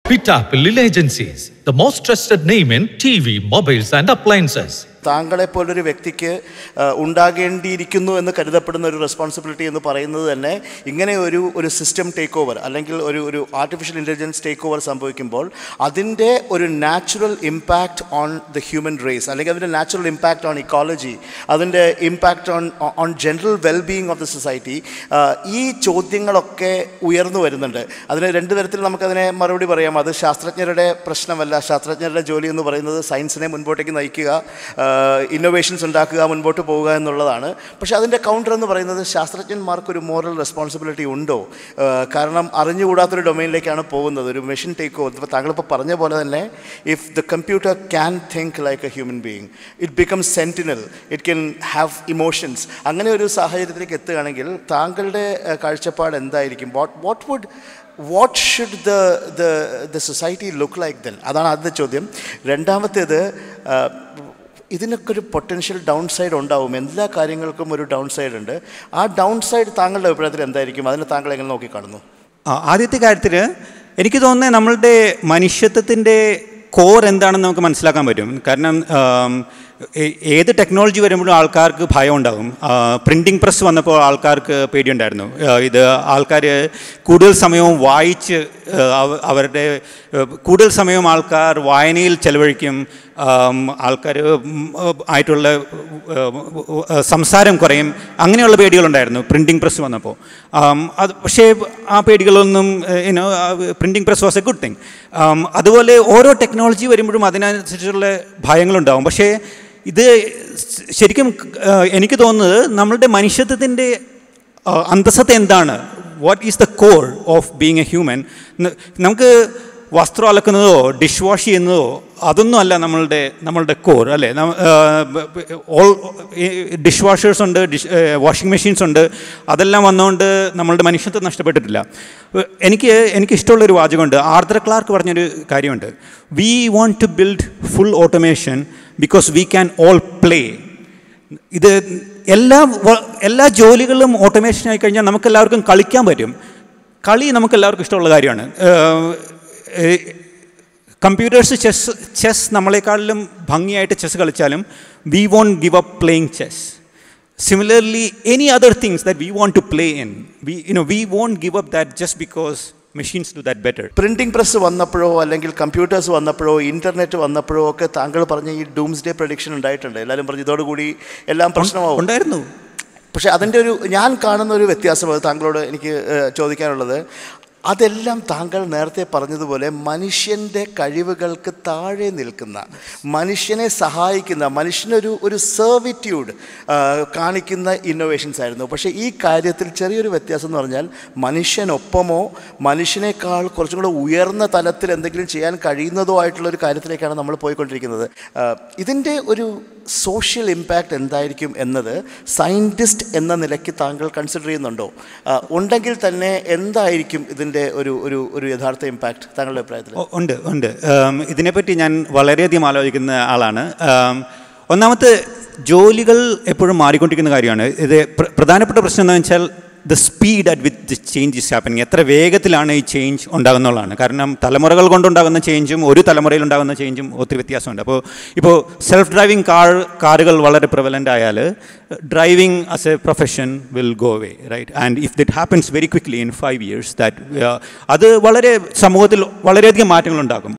Pitapillil Agencies, the most trusted name in TV, mobiles and appliances. താങ്കളെപ്പോലൊരു വ്യക്തിക്ക് ഉണ്ടാകേണ്ടിയിരിക്കുന്നു എന്ന് കരുതപ്പെടുന്ന ഒരു റെസ്പോൺസിബിലിറ്റി എന്ന് പറയുന്നത് തന്നെ ഇങ്ങനെ ഒരു സിസ്റ്റം ടേക്ക് ഓവർ അല്ലെങ്കിൽ ഒരു ആർട്ടിഫിഷ്യൽ ഇൻ്റലിജൻസ് ടേക്ക് ഓവർ സംഭവിക്കുമ്പോൾ അതിൻ്റെ ഒരു natural impact on the human race അല്ലെങ്കിൽ അതിൻ്റെ നാച്ചുറൽ ഇമ്പാക്റ്റ് ഓൺ ഇക്കോളജി, അതിൻ്റെ impact on general wellbeing of the society, ഈ ചോദ്യങ്ങളൊക്കെ ഉയർന്നു വരുന്നുണ്ട്. അതിന് രണ്ട് തരത്തിൽ നമുക്കതിനെ മറുപടി പറയാം. അത് ശാസ്ത്രജ്ഞരുടെ പ്രശ്നമല്ല. ശാസ്ത്രജ്ഞരുടെ ജോലി എന്ന് പറയുന്നത് സയൻസിനെ മുൻപോട്ടേക്ക് നയിക്കുക, ഇന്നോവേഷൻസ് ഉണ്ടാക്കുക, മുൻപോട്ട് പോവുക എന്നുള്ളതാണ്. പക്ഷേ അതിൻ്റെ കൗണ്ടർ എന്ന് പറയുന്നത് ശാസ്ത്രജ്ഞന്മാർക്കൊരു മോറൽ റെസ്പോൺസിബിലിറ്റി ഉണ്ടോ? കാരണം അറിഞ്ഞുകൂടാത്തൊരു ഡൊമൈനിലേക്കാണ് പോകുന്നത്. ഒരു മെഷീൻ ടേക്ക് ഓവർ. ഇപ്പോൾ താങ്കളിപ്പോൾ പറഞ്ഞ പോലെ തന്നെ if the computer can think like a human being, it becomes sentinel, it can have emotions. അങ്ങനെ ഒരു സാഹചര്യത്തിലേക്ക് എത്തുകയാണെങ്കിൽ താങ്കളുടെ കാഴ്ചപ്പാട് എന്തായിരിക്കും? What should the society look like then? അതാണ് ആദ്യത്തെ ചോദ്യം. രണ്ടാമത്തേത്, ഇതിനൊക്കെ ഒരു പൊട്ടൻഷ്യൽ ഡൗൺ സൈഡ് ഉണ്ടാവും. എല്ലാ കാര്യങ്ങൾക്കും ഒരു ഡൗൺ സൈഡ് ഉണ്ട്. ആ ഡൗൺ സൈഡ് താങ്കളുടെ അഭിപ്രായത്തിൽ എന്തായിരിക്കും? അതിനെ താങ്കൾ എങ്ങനെ നോക്കിക്കാണുന്നു? ആദ്യത്തെ കാര്യത്തിൽ എനിക്ക് തോന്നുന്നത് നമ്മളുടെ മനുഷ്യത്വത്തിൻ്റെ കോർ എന്താണെന്ന് നമുക്ക് മനസ്സിലാക്കാൻ പറ്റും. കാരണം ഏത് ടെക്നോളജി വരുമ്പോഴും ആൾക്കാർക്ക് ഭയം ഉണ്ടാകും. പ്രിൻറ്റിംഗ് പ്രസ് വന്നപ്പോൾ ആൾക്കാർക്ക് പേടിയുണ്ടായിരുന്നു. ഇത് ആൾക്കാർ കൂടുതൽ സമയവും വായിച്ച് അവരുടെ കൂടുതൽ സമയവും ആൾക്കാർ വായനയിൽ ചെലവഴിക്കും. ആൾക്കാർ ആയിട്ടുള്ള സംസാരം കുറയും. അങ്ങനെയുള്ള പേടികളുണ്ടായിരുന്നു പ്രിൻറ്റിംഗ് പ്രസ് വന്നപ്പോൾ. അത് പക്ഷേ ആ പേടികളൊന്നും printing press was a good thing. അതുപോലെ ഓരോ ടെക്നോളജി വരുമ്പോഴും അതിനനുസരിച്ചുള്ള ഭയങ്ങളുണ്ടാകും. പക്ഷേ ഇത് ശരിക്കും എനിക്ക് തോന്നുന്നത് നമ്മളുടെ മനുഷ്യത്വത്തിൻ്റെ അന്തസ്സത്ത എന്താണ്? What is the core of being a human? നമുക്ക് വസ്ത്രം അലക്കുന്നതോ ഡിഷ് വാഷ് ചെയ്യുന്നതോ അതൊന്നും അല്ല നമ്മളുടെ കോർ, അല്ലേ? ഡിഷ് വാഷേഴ്സ് ഉണ്ട്, വാഷിംഗ് മെഷീൻസ് ഉണ്ട്. അതെല്ലാം വന്നുകൊണ്ട് നമ്മളുടെ മനുഷ്യത്വം നഷ്ടപ്പെട്ടിട്ടില്ല. എനിക്കിഷ്ടമുള്ളൊരു വാചകമുണ്ട്. ആർതർ ക്ലാർക്ക് പറഞ്ഞൊരു കാര്യമുണ്ട്. We want to build full automation because we can all play. ഇത് എല്ലാ ജോലികളും ഓട്ടോമേഷൻ ആയി കഴിഞ്ഞാൽ നമുക്കെല്ലാവർക്കും കളിക്കാൻ പറ്റും. കളി നമുക്കെല്ലാവർക്കും ഇഷ്ടമുള്ള കാര്യമാണ്. കമ്പ്യൂട്ടേഴ്സ് ചെസ് നമ്മളെക്കാളിലും ഭംഗിയായിട്ട് ചെസ് കളിച്ചാലും we won't give up playing chess. Similarly any other things that we want to play in, we won't give up that just because machines do that better. Printing press വന്നപ്പോഴോ അല്ലെങ്കിൽ computers വന്നപ്പോഴോ internet വന്നപ്പോഴോ ഒക്കെ താങ്കൾ പറഞ്ഞ ഈ dooms day prediction ഉണ്ടായിട്ടുണ്ട്. എല്ലാവരും പറഞ്ഞു ഇതോടുകൂടി എല്ലാം പ്രശ്നമാവും ഉണ്ടായിരുന്നു. പക്ഷേ അതിൻ്റെ ഞാൻ കാണുന്ന ഒരു വ്യത്യാസം അത് താങ്കളോട് എനിക്ക് ചോദിക്കാനുള്ളത്, അതെല്ലാം താങ്കൾ നേരത്തെ പറഞ്ഞതുപോലെ മനുഷ്യൻ്റെ കഴിവുകൾക്ക് താഴെ നിൽക്കുന്ന, മനുഷ്യനെ സഹായിക്കുന്ന, മനുഷ്യനൊരു സെർവിറ്റ്യൂഡ് കാണിക്കുന്ന ഇന്നോവേഷൻസ് ആയിരുന്നു. പക്ഷേ ഈ കാര്യത്തിൽ ചെറിയൊരു വ്യത്യാസം എന്ന് പറഞ്ഞാൽ മനുഷ്യനൊപ്പമോ മനുഷ്യനേക്കാൾ കുറച്ചും കൂടെ ഉയർന്ന തലത്തിൽ എന്തെങ്കിലും ചെയ്യാൻ കഴിയുന്നതോ ആയിട്ടുള്ളൊരു കാര്യത്തിലേക്കാണ് നമ്മൾ പോയിക്കൊണ്ടിരിക്കുന്നത്. ഇതിൻ്റെ ഒരു സോഷ്യൽ ഇമ്പാക്റ്റ് എന്തായിരിക്കും എന്നത് സയൻറ്റിസ്റ്റ് എന്ന നിലയ്ക്ക് താങ്കൾ കൺസിഡർ ചെയ്യുന്നുണ്ടോ? ഉണ്ടെങ്കിൽ തന്നെ എന്തായിരിക്കും ഇതിൻ്റെ ഒരു യഥാർത്ഥ ഇമ്പാക്റ്റ് താങ്കളുടെ അഭിപ്രായത്തിൽ? ഉണ്ട്. ഇതിനെപ്പറ്റി ഞാൻ വളരെയധികം ആലോചിക്കുന്ന ആളാണ്. ഒന്നാമത്തെ, ജോലികൾ എപ്പോഴും മാറിക്കൊണ്ടിരിക്കുന്ന കാര്യമാണ്. ഇത് പ്രധാനപ്പെട്ട പ്രശ്നം എന്താണെന്ന് വെച്ചാൽ the speed at with the change is happening. എത്ര വേഗത്തിലാണ് ഈ ചേഞ്ച് ഉണ്ടാകുന്നുള്ളതാണ്. കാരണം തലമുറകൾ കൊണ്ടുണ്ടാകുന്ന ചേഞ്ചും ഒരു തലമുറയിൽ ഉണ്ടാകുന്ന ചേഞ്ചും ഒത്തിരി വ്യത്യാസമുണ്ട്. ഇപ്പോൾ സെൽഫ് ഡ്രൈവിംഗ് കാറുകൾ വളരെ പ്രിവലൻ്റ് ആയാൽ driving as a profession will go away, right? And if it happens very quickly in 5 years, അത് വളരെ സമൂഹത്തിൽ വളരെയധികം മാറ്റങ്ങളുണ്ടാകും.